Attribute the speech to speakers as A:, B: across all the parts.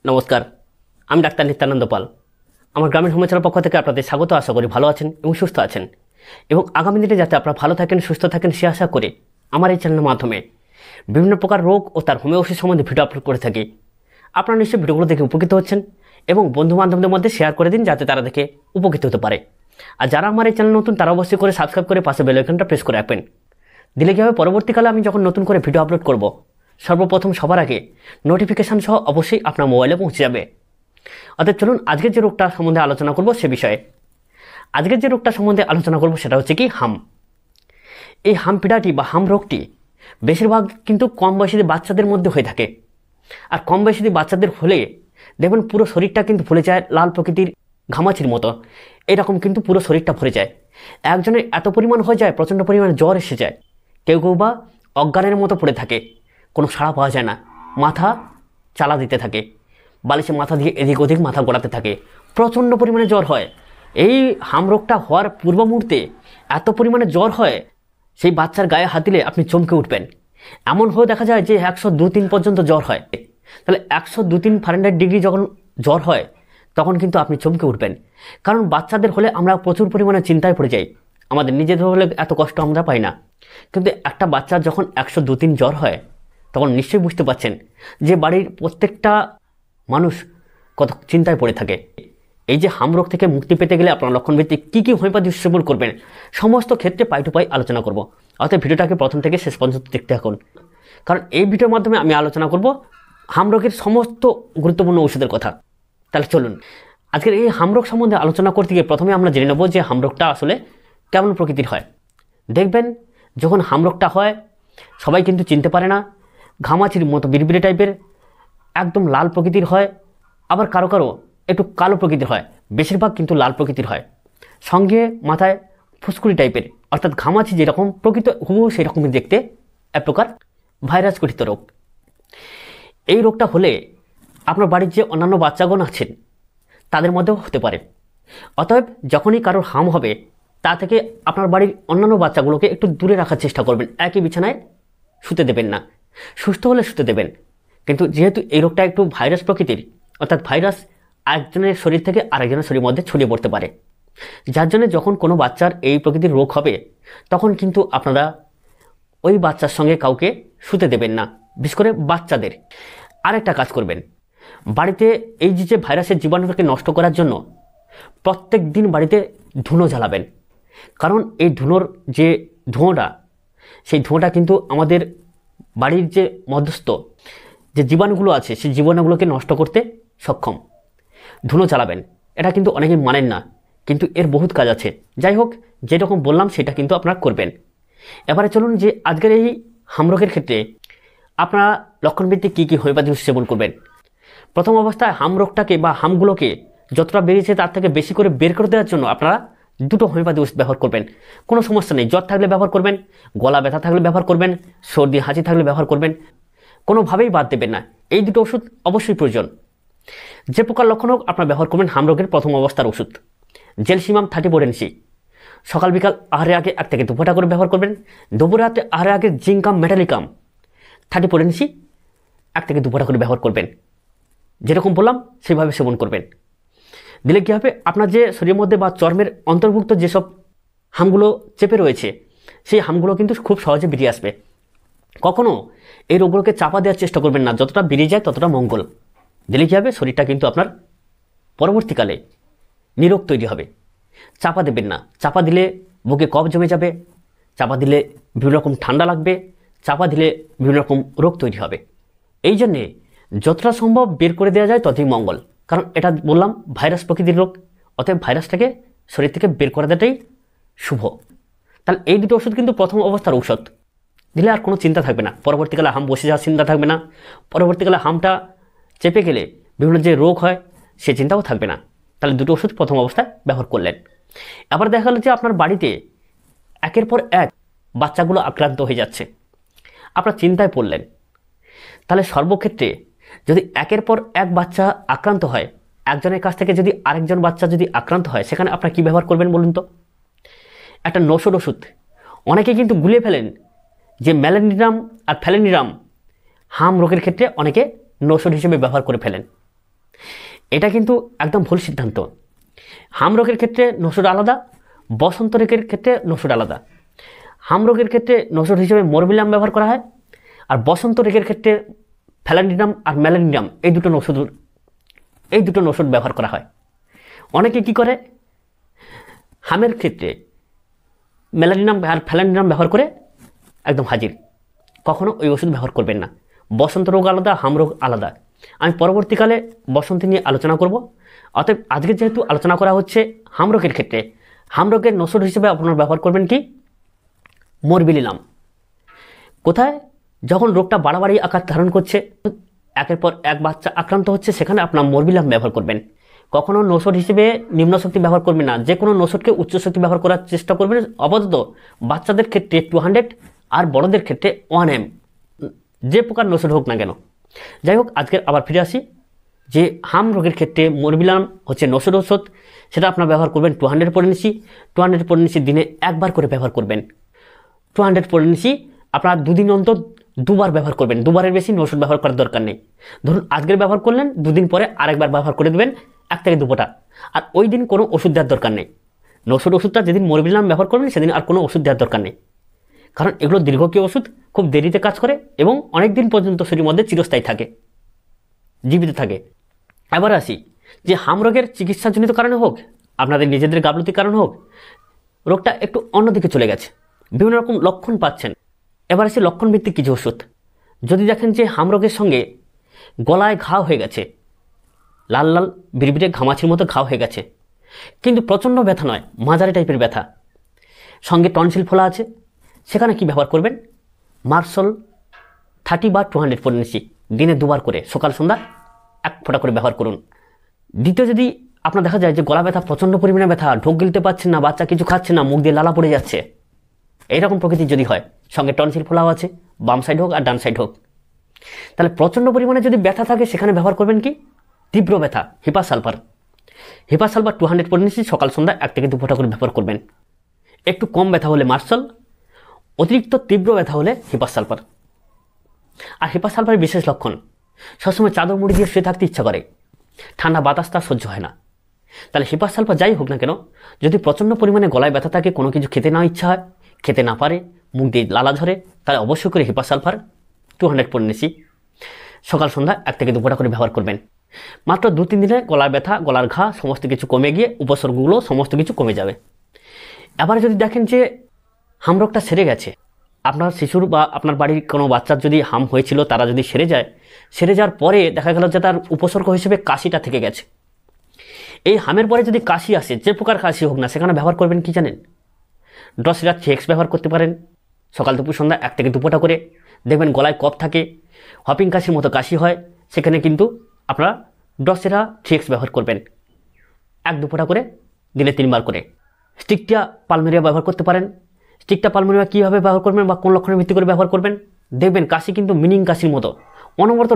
A: নমস্কার, আমি ডাক্তার নিত্যানন্দ পাল। আমার গ্রামীণ হোমিওপ্যাথির পক্ষ থেকে আপনাদের স্বাগত। আশা করি ভালো আছেন এবং সুস্থ আছেন, এবং আগামী দিনে যাতে আপনারা ভালো থাকেন, সুস্থ থাকেন, সে আশা করে আমার এই চ্যানেলের মাধ্যমে বিভিন্ন প্রকার রোগ ও তার হোমিও ওষুধ সম্বন্ধে ভিডিও আপলোড করে থাকি। আপনারা নিশ্চয়ই ভিডিওগুলো দেখে উপকৃত হচ্ছেন এবং বন্ধুবান্ধবদের মধ্যে শেয়ার করে দিন যাতে তারা দেখে উপকৃত হতে পারে। আর যারা আমার এই চ্যানেল নতুন, তারা অবশ্যই করে সাবস্ক্রাইব করে পাশে বেল আইকনটা প্রেস করে রাখবেন। দিলে কী হবে, পরবর্তীকালে আমি যখন নতুন করে ভিডিও আপলোড করব, সর্বপ্রথম সবার আগে নোটিফিকেশান সহ অবশ্যই আপনার মোবাইলে পৌঁছে যাবে। অর্থাৎ চলুন আজকের যে রোগটা সম্বন্ধে আলোচনা করব সে বিষয়ে। আজকের যে রোগটা সম্বন্ধে আলোচনা করব সেটা হচ্ছে কি হাম। এই হাম পীড়াটি বা হাম রোগটি বেশিরভাগ কিন্তু কম বয়সী বাচ্চাদের মধ্যে হয়ে থাকে। আর কম বয়সী বাচ্চাদের হলে দেখবেন পুরো শরীরটা কিন্তু ফুলে যায়, লাল প্রকৃতির ঘামাচির মতো এরকম কিন্তু পুরো শরীরটা ভরে যায়। একজনের এত পরিমাণ হয়ে যায়, প্রচণ্ড পরিমাণে জ্বর এসে যায়, কেউ কেউ বা অজ্ঞানের মতো পড়ে থাকে, কোনো সাড়া পাওয়া যায় না, মাথা চালা দিতে থাকে, বালিশে মাথা দিয়ে এদিক ওদিক মাথা গড়াতে থাকে, প্রচণ্ড পরিমাণে জ্বর হয়। এই হাম রোগটা হওয়ার পূর্ব মুহূর্তে এত পরিমাণে জ্বর হয়, সেই বাচ্চার গায়ে হাত দিলে আপনি চমকে উঠবেন। এমন হয়ে দেখা যায় যে 102-3 পর্যন্ত জ্বর হয়। তাহলে 102-3 ফারেনহাইট ডিগ্রি যখন জ্বর হয় তখন কিন্তু আপনি চমকে উঠবেন। কারণ বাচ্চাদের হলে আমরা প্রচুর পরিমাণে চিন্তায় পড়ে যাই, আমাদের নিজেদের হলে এত কষ্ট আমরা পাই না, কিন্তু একটা বাচ্চার যখন 102-3 জ্বর হয় তখন নিশ্চয়ই বুঝতে পারছেন যে বাড়ির প্রত্যেকটা মানুষ কত চিন্তায় পড়ে থাকে। এই যে হাম রোগ থেকে মুক্তি পেতে গেলে আপনার লক্ষণভিত্তিক কী কী হোমিওপ্যাথি সেবন করবেন সমস্ত ক্ষেত্রে পাই টু পাই আলোচনা করব। অর্থাৎ ভিডিওটাকে প্রথম থেকে শেষ পর্যন্ত দেখতে থাকুন, কারণ এই ভিডিওর মাধ্যমে আমি আলোচনা করব হাম রোগের সমস্ত গুরুত্বপূর্ণ ওষুধের কথা। তাহলে চলুন আজকের এই হাম রোগ সম্বন্ধে আলোচনা করতে গিয়ে প্রথমে আমরা জেনে নেব যে হাম রোগটা আসলে কেমন প্রকৃতির হয়। দেখবেন যখন হাম রোগটা হয় সবাই কিন্তু চিনতে পারে না, ঘামাচির মতো বিড়বিড়ে টাইপের একদম লাল প্রকৃতির হয়, আবার কারো কারো একটু কালো প্রকৃতির হয়, বেশিরভাগ কিন্তু লাল প্রকৃতির হয়, সঙ্গে মাথায় ফুসকুড়ি টাইপের, অর্থাৎ ঘামাচি যেরকম প্রকৃত হুবহু সেই রকমই দেখতে, এক প্রকার ভাইরাস গঠিত রোগ। এই রোগটা হলে আপনার বাড়ির যে অন্যান্য বাচ্চাগণ আছেন তাদের মধ্যেও হতে পারে। অতএব যখনই কারোর হাম হবে তা থেকে আপনার বাড়ির অন্যান্য বাচ্চাগুলোকে একটু দূরে রাখার চেষ্টা করবেন, একই বিছানায় শুতে দেবেন না। সুস্থ হলে শুতে দেবেন, কিন্তু যেহেতু এই রোগটা একটু ভাইরাস প্রকৃতির, অর্থাৎ ভাইরাস একজনের শরীর থেকে আরেকজনের শরীরের মধ্যে ছড়িয়ে পড়তে পারে, যার জন্য যখন কোনো বাচ্চার এই প্রকৃতির রোগ হবে তখন কিন্তু আপনারা ওই বাচ্চার সঙ্গে কাউকে শুতে দেবেন না, বিশেষ করে বাচ্চাদের। আরেকটা কাজ করবেন, বাড়িতে এই যে ভাইরাসের জীবাণুটাকে নষ্ট করার জন্য প্রত্যেক দিন বাড়িতে ধুনো জ্বালাবেন। কারণ এই ধুনোর যে ধোঁয়াটা, সেই ধোঁয়াটা কিন্তু আমাদের বাড়ির যে মধ্যস্থ যে জীবাণুগুলো আছে সেই জীবাণুগুলোকে নষ্ট করতে সক্ষম। ধুনো চালাবেন, এটা কিন্তু অনেকেই মানেন না, কিন্তু এর বহুত কাজ আছে। যাই হোক, যেরকম বললাম সেটা কিন্তু আপনারা করবেন। এবারে চলুন যে আজকের এই হামরোগের ক্ষেত্রে আপনারা লক্ষণভিত্তিক কী কী হোমিওপ্যাথি সেবন করবেন। প্রথম অবস্থায় হাম রোগটাকে বা হামগুলোকে যতটা বেরিয়েছে তার থেকে বেশি করে বের করে দেওয়ার জন্য আপনারা দুটো হোমিওপ্যাথি ওষুধ ব্যবহার করবেন। কোনো সমস্যা নেই, জ্বর থাকলে ব্যবহার করবেন, গলা ব্যথা থাকলে ব্যবহার করবেন, সর্দি হাঁচি থাকলে ব্যবহার করবেন, কোনোভাবেই বাদ দেবেন না। এই দুটো ওষুধ অবশ্যই প্রয়োজন। যে প্রকার লক্ষণ হোক আপনারা ব্যবহার করবেন হাম রোগের প্রথম অবস্থার ওষুধ জেলসিমাম 30 NC। সকাল বিকাল আহারের আগে 1 থেকে 2 ফোঁটা করে ব্যবহার করবেন। দুপুরে রাতে আহারের আগে জিঙ্কাম মেটালিকাম 34 NC 1 থেকে 2 ফোঁটা করে ব্যবহার করবেন। যেরকম বললাম সেইভাবে সেবন করবেন। দিলে কী হবে, আপনার যে শরীরের মধ্যে বা চর্মের অন্তর্ভুক্ত যেসব হামগুলো চেপে রয়েছে সেই হামগুলো কিন্তু খুব সহজে বেরিয়ে আসবে। কখনও এই রোগগুলোকে চাপা দেওয়ার চেষ্টা করবেন না, যতটা বেরিয়ে যায় ততটা মঙ্গল। দিলে কী হবে, শরীরটা কিন্তু আপনার পরবর্তীকালে নিরোগ তৈরি হবে। চাপা দেবেন না, চাপা দিলে বুকে কফ জমে যাবে, চাপা দিলে বিভিন্ন রকম ঠান্ডা লাগবে, চাপা দিলে বিভিন্ন রকম রোগ তৈরি হবে। এই জন্যে যতটা সম্ভব বের করে দেওয়া যায় ততই মঙ্গল, কারণ এটা বললাম ভাইরাস প্রকৃতির রোগ, অতএব ভাইরাসটাকে শরীর থেকে বের করে দেওয়াটাই শুভ। তাহলে এই দুটো ওষুধ কিন্তু প্রথম অবস্থার ঔষধ, দিলে আর কোনো চিন্তা থাকবে না, পরবর্তীকালে হাম বসে যাওয়ার চিন্তা থাকবে না, পরবর্তীকালে হামটা চেপে গেলে বিভিন্ন যে রোগ হয় সে চিন্তাও থাকবে না। তাহলে দুটো ওষুধ প্রথম অবস্থায় ব্যবহার করলেন। আবার দেখা গেল যে আপনার বাড়িতে একের পর এক বাচ্চাগুলো আক্রান্ত হয়ে যাচ্ছে, আপনার চিন্তায় পড়লেন। তাহলে সর্বক্ষেত্রে যদি একের পর এক বাচ্চা আক্রান্ত হয়, একজনের কাছ থেকে যদি আরেকজন বাচ্চা যদি আক্রান্ত হয়, সেখানে আপনারা কী ব্যবহার করবেন বলুন তো? একটা নশোর ওষুধ অনেকে কিন্তু গুলিয়ে ফেলেন, যে ম্যালেনিরাম আর ফ্যালেনিরাম হাম রোগের ক্ষেত্রে অনেকে নশোর হিসেবে ব্যবহার করে ফেলেন। এটা কিন্তু একদম ভুল সিদ্ধান্ত। হাম রোগের ক্ষেত্রে নসুর আলাদা, বসন্ত রোগের ক্ষেত্রে নসুর আলাদা। হাম রোগের ক্ষেত্রে নসুর হিসেবে মরবিলাম ব্যবহার করা হয়, আর বসন্ত রোগের ক্ষেত্রে ফ্যালান্ডিনাম আর ম্যালানিনাম এই দুটো নসুর ব্যবহার করা হয়। অনেকে কি করে, হামের ক্ষেত্রে ম্যালানিনাম আর ফ্যালান্ডিনাম ব্যবহার করে একদম হাজির। কখনো ওই ওষুধ ব্যবহার করবেন না। বসন্ত রোগ আলাদা, হাম রোগ আলাদা। আমি পরবর্তীকালে বসন্ত নিয়ে আলোচনা করব। অতএব আজকে যেহেতু আলোচনা করা হচ্ছে হাম রোগের ক্ষেত্রে, হাম রোগের নসুর হিসেবে আপনারা ব্যবহার করবেন কি, মরবিলিনাম। কোথায়, যখন রোগটা বাড়াবাড়ি আকার ধারণ করছে, একের পর এক বাচ্চা আক্রান্ত হচ্ছে, সেখানে আপনার মরবিলাম ব্যবহার করবেন। কখনো নসর হিসেবে নিম্ন শক্তি ব্যবহার করবেন না। যে কোনো নসরকে উচ্চ শক্তি ব্যবহার করার চেষ্টা করবেন। আপাতত বাচ্চাদের ক্ষেত্রে 200 আর বড়দের ক্ষেত্রে 1 mg, যে প্রকার নসর হোক না কেন। যাই হোক, আজকে আবার ফিরে আসি যে হাম রোগের ক্ষেত্রে মরবিলাম হচ্ছে নসর ওষুধ। সেটা আপনার ব্যবহার করবেন 200 পরেনিসি। 200 পরেনিসি দিনে একবার করে ব্যবহার করবেন। 200 পরেনিসি আপনার দুদিন অন্তর দুবার ব্যবহার করবেন। দুবারের বেশি ওষুধ ব্যবহার করার দরকার নেই। ধরুন আজকের ব্যবহার করলেন, দুদিন পরে আরেকবার ব্যবহার করে দেবেন 1 থেকে 2 ফোঁটা। আর ওই দিন কোনো ওষুধ দেওয়ার দরকার নেই। নসর ওষুধটা যেদিন মরবিলাম ব্যবহার করবেন সেদিন আর কোনো ওষুধ দেওয়ার দরকার নেই। কারণ এগুলো দীর্ঘকীয় ওষুধ, খুব দেরিতে কাজ করে এবং অনেক দিন পর্যন্ত শরীরের মধ্যে চিরস্থায়ী থাকে, জীবিত থাকে। এবার আসি যে হাম রোগের চিকিৎসাজনিত কারণে হোক, আপনাদের নিজেদের গাফলতির কারণ হোক, রোগটা একটু অন্যদিকে চলে গেছে, বিভিন্ন রকম লক্ষণ পাচ্ছেন। এবার আসি লক্ষণ ভিত্তিক কিছু ওষুধ। যদি দেখেন যে হাম রোগের সঙ্গে গলায় ঘা হয়ে গেছে, লাল লাল বিড়বিড়ে ঘামাচির মতো ঘা হয়ে গেছে, কিন্তু প্রচণ্ড ব্যথা নয়, মাঝারি টাইপের ব্যথা, সঙ্গে টনসিল ফোলা আছে, সেখানে কি ব্যবহার করবেন, মার্সল 30 বা 200 পরেনিসি দিনে 2বার করে সকাল সন্ধ্যা 1 ফোঁটা করে ব্যবহার করুন। দ্বিতীয়, যদি আপনার দেখা যায় যে গলা ব্যথা, প্রচণ্ড পরিমাণে ব্যথা, ঢোক গিলতে পারছেন না, বাচ্চা কিছু খাচ্ছে না, মুখ দিয়ে লালা পড়ে যাচ্ছে, এইরকম প্রকৃতির যদি হয়, সঙ্গে টনসিল ফোলাও আছে, বাম সাইড হোক আর ডান সাইড হোক, তাহলে প্রচণ্ড পরিমাণে যদি ব্যথা থাকে সেখানে ব্যবহার করবেন কি, তীব্র ব্যথা, হিপাসালফার। হিপাসালফার 200 পরেনিসি সকাল সন্ধ্যা 1 থেকে 2 ফোঁটা করে ব্যবহার করবেন। একটু কম ব্যথা হলে মার্সল, অতিরিক্ত তীব্র ব্যথা হলে হিপাসালফার। আর হিপাসালফারের বিশেষ লক্ষণ, সবসময় চাদর মুড়ি দিয়ে শুয়ে থাকতে ইচ্ছা করে, ঠান্ডা বাতাস তার সহ্য হয় না। তাহলে হিপাসালফার যাই হোক না কেন, যদি প্রচণ্ড পরিমাণে গলায় ব্যথা থাকে, কোনো কিছু খেতে না ইচ্ছা হয়, খেতে না পারে, মুখ দিয়ে লালা ঝরে, তাহলে অবশ্যই করে হিপাসালফার 200 পরেনিসি সকাল সন্ধ্যা 1 থেকে 2 ফোঁটা করে ব্যবহার করবেন। মাত্র 2-3 দিনে গলার ব্যথা, গলার ঘা সমস্ত কিছু কমে গিয়ে উপসর্গগুলো সমস্ত কিছু কমে যাবে। এবার যদি দেখেন যে হাম রোগটা সেরে গেছে, আপনার শিশুর বা আপনার বাড়ির কোনো বাচ্চার যদি হাম হয়েছিল তারা যদি সেরে যায়, সেরে যাওয়ার পরে দেখা গেল যে তার উপসর্গ হিসেবে কাশিটা থেকে গেছে, এই হামের পরে যদি কাশি আসে, যে প্রকার কাশি হোক না, সেখানে ব্যবহার করবেন কি জানেন, ড্রসিরা 3x ব্যবহার করতে পারেন। সকাল দুপুর সন্ধ্যা 1 থেকে 2 ফোঁটা করে। দেখবেন গলায় কফ থাকে, হপিং কাশির মতো কাশি হয়, সেখানে কিন্তু আপনারা ড্রসিরা 3x ব্যবহার করবেন 1-2 ফোঁটা করে, দিনে 3 বার করে। স্টিকটা পালমেরিয়া ব্যবহার করতে পারেন। স্টিকটা পালমেরিয়া কীভাবে ব্যবহার করবেন বা কোন লক্ষণের ভিত্তি করে ব্যবহার করবেন, দেখবেন কাশি কিন্তু মিনিং কাশির মতো অনবরত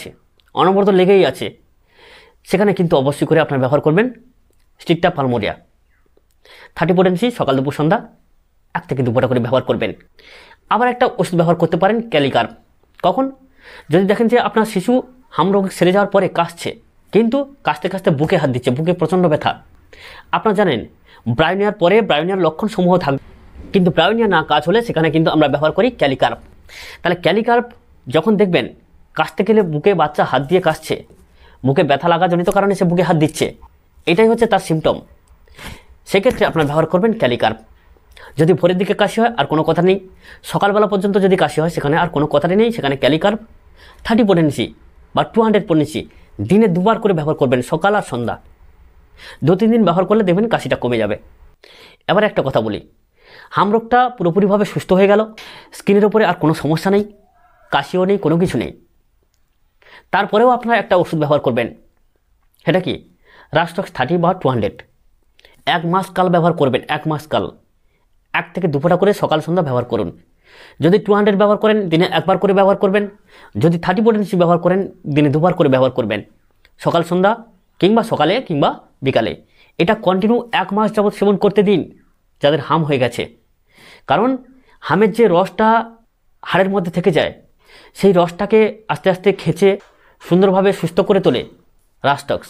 A: লেগেই আছে, সেখানে কিন্তু অবশ্যই করে আপনারা ব্যবহার করবেন স্টিকটা পালমেরিয়া 30 পরেনিসি সকাল দুপুর সন্ধ্যা 1 থেকে 2 ফোঁটা করে ব্যবহার করবেন। আবার একটা ওষুধ ব্যবহার করতে পারেন, ক্যালিকার্ব। কখন, যদি দেখেন যে আপনার শিশু হাম রোগ সেরে যাওয়ার পরে কাশছে, কিন্তু কাশতে কাশতে বুকে হাত দিচ্ছে, বুকে প্রচণ্ড ব্যথা। আপনারা জানেন ব্রায়োনিয়ার পরে ব্রায়োনিয়ার লক্ষণ সমূহ থাকবে, কিন্তু ব্রায়োনিয়া না কাজ হলে সেখানে কিন্তু আমরা ব্যবহার করি ক্যালিকার্ব। তাহলে ক্যালিকার্ব যখন দেখবেন কাশতে গেলে বুকে বাচ্চা হাত দিয়ে কাশছে, বুকে ব্যথা লাগা জনিত কারণে সে বুকে হাত দিচ্ছে, এটাই হচ্ছে তার সিমটম, সেক্ষেত্রে আপনারা ব্যবহার করবেন ক্যালিকার্ব। যদি ভোরের দিকে কাশি হয় আর কোনো কথা নেই, সকালবেলা পর্যন্ত যদি কাশি হয় সেখানে আর কোনো কথাই নেই, সেখানে ক্যালিকার্ব 30 পরেনিসি বা 200 পরেনিসি দিনে 2 বার করে ব্যবহার করবেন, সকাল আর সন্ধ্যা। 2-3 দিন ব্যবহার করলে দেখবেন কাশিটা কমে যাবে। এবার একটা কথা বলি, হাম রোগটা পুরোপুরিভাবে সুস্থ হয়ে গেল, স্কিনের ওপরে আর কোনো সমস্যা নেই, কাশিও নেই, কোনো কিছু নেই, তারপরেও আপনারা একটা ওষুধ ব্যবহার করবেন। সেটা কি, রাস্টক্স 30 বা 200 1 মাস কাল ব্যবহার করবেন। 1 মাস কাল 1 থেকে 2 ফোঁটা করে সকাল সন্ধ্যা ব্যবহার করুন। যদি 200 ব্যবহার করেন দিনে 1 বার করে ব্যবহার করবেন। যদি 30 পরেনিসি ব্যবহার করেন দিনে 2 বার করে ব্যবহার করবেন, সকাল সন্ধ্যা কিংবা সকালে কিংবা বিকালে। এটা কন্টিনিউ 1 মাস যাবৎ সেবন করতে দিন যাদের হাম হয়ে গেছে। কারণ হামের যে রসটা হাড়ের মধ্যে থেকে যায়, সেই রসটাকে আস্তে আস্তে খেঁচে সুন্দরভাবে সুস্থ করে তোলে রাস্টক্স।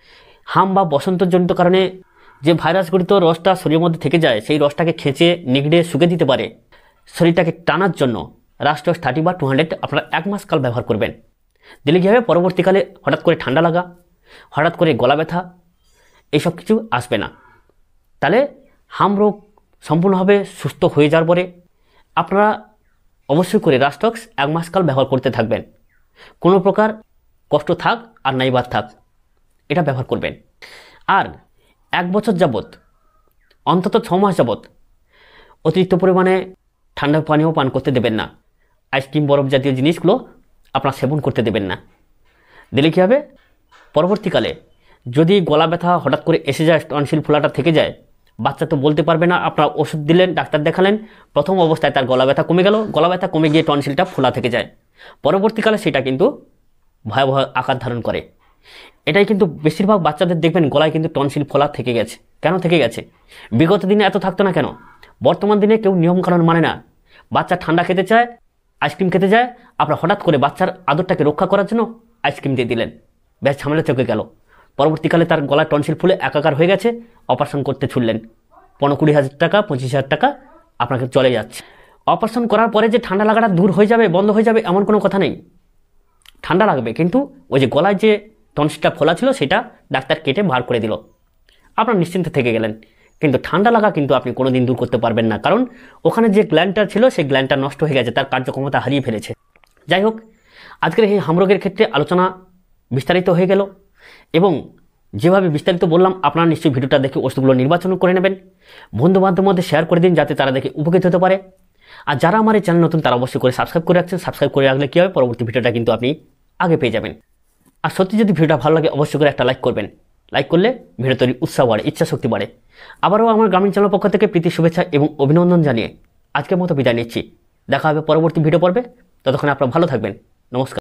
A: হাম বা বসন্তজনিত কারণে যে ভাইরাসগঠিত রসটা শরীরের মধ্যে থেকে যায়, সেই রসটাকে খেঁচে নিগড়ে শুকে দিতে পারে। শরীরটাকে টানার জন্য রাস্টক্স 30 বা 200 আপনারা 1 মাস কাল ব্যবহার করবেন। দিলে কী হবে, পরবর্তীকালে হঠাৎ করে ঠান্ডা লাগা, হঠাৎ করে গলা ব্যথা, এইসব কিছু আসবে না। তাহলে হাম রোগ সম্পূর্ণভাবে সুস্থ হয়ে যাওয়ার পরে আপনারা অবশ্যই করে রাস্টক্স 1 মাস কাল ব্যবহার করতে থাকবেন। কোনো প্রকার কষ্ট থাক আর নাইবার থাক, এটা ব্যবহার করবেন। আর 1 বছর যাবৎ, অন্তত 6 মাস যাবৎ অতিরিক্ত পরিমাণে ঠান্ডা পানীয় পান করতে দেবেন না। আইসক্রিম, বরফ জাতীয় জিনিসগুলো আপনারা সেবন করতে দেবেন না। দিলে কী হবে, পরবর্তীকালে যদি গলা ব্যথা হঠাৎ করে এসে যায়, টনসিল ফোলাটা থেকে যায়, বাচ্চা তো বলতে পারবে না। আপনারা ওষুধ দিলেন, ডাক্তার দেখালেন, প্রথম অবস্থায় তার গলা ব্যথা কমে গেল, গলা ব্যথা কমে গিয়ে টনসিলটা ফোলা থেকে যায়। পরবর্তীকালে সেটা কিন্তু ভয়াবহ আকার ধারণ করে। এটাই কিন্তু বেশিরভাগ বাচ্চাদের দেখবেন গলায় কিন্তু টনসিল ফোলা থেকে গেছে। কেন থেকে গেছে? বিগত দিনে এত থাকতো না কেন? বর্তমান দিনে কেউ নিয়মকানুন মানে না। বাচ্চা ঠান্ডা খেতে চায়, আইসক্রিম খেতে যায়, আপনারা হঠাৎ করে বাচ্চার আদরটাকে রক্ষা করার জন্য আইসক্রিম দিয়ে দিলেন, ব্যাস ঝামেলা চোখে গেল। পরবর্তীকালে তার গলায় টনসিল ফুলে একাকার হয়ে গেছে, অপারেশন করতে ছুটলেন, 15-20 হাজার টাকা, 25 হাজার টাকা আপনাকে চলে যাচ্ছে। অপারেশন করার পরে যে ঠান্ডা লাগাটা দূর হয়ে যাবে, বন্ধ হয়ে যাবে, এমন কোনো কথা নেই। ঠান্ডা লাগবে, কিন্তু ওই যে গলায় যে টনসিলটা ফোলা ছিল সেটা ডাক্তার কেটে বার করে দিল, আপনার নিশ্চিন্তে থেকে গেলেন। কিন্তু ঠান্ডা লাগা কিন্তু আপনি কোনোদিন দূর করতে পারবেন না, কারণ ওখানে যে গ্ল্যান্ডটা ছিল সেই গ্ল্যান্ডটা নষ্ট হয়ে গেছে, তার কার্যক্ষমতা হারিয়ে ফেলেছে। যাই হোক, আজকের এই হামরোগের ক্ষেত্রে আলোচনা বিস্তারিত হয়ে গেল, এবং যেভাবে বিস্তারিত বললাম আপনারা নিশ্চয়ই ভিডিওটা দেখে ওষুধগুলো নির্বাচন করে নেবেন, বন্ধুবান্ধবের মধ্যে শেয়ার করে দিন যাতে তারা দেখে উপকৃত হতে পারে। আর যারা আমার এই চ্যানেল নতুন তারা অবশ্যই করে সাবস্ক্রাইব করে রাখছেন। সাবস্ক্রাইব করে রাখলে কী হবে, পরবর্তী ভিডিওটা কিন্তু আপনি আগে পেয়ে যাবেন। আর সত্যি যদি ভিডিওটা ভালো লাগে অবশ্যই করে একটা লাইক করবেন। লাইক করলে ভিডিও তৈরি উৎসাহ বাড়ে, ইচ্ছা শক্তি বাড়ে। আবারও আমার গ্রামীণ চ্যানেল পক্ষ থেকে প্রীতি শুভেচ্ছা এবং অভিনন্দন জানিয়ে আজকের মতো বিদায় নিচ্ছি। দেখা হবে পরবর্তী ভিডিও পর্বে। ততক্ষণ আপনারা ভালো থাকবেন। নমস্কার।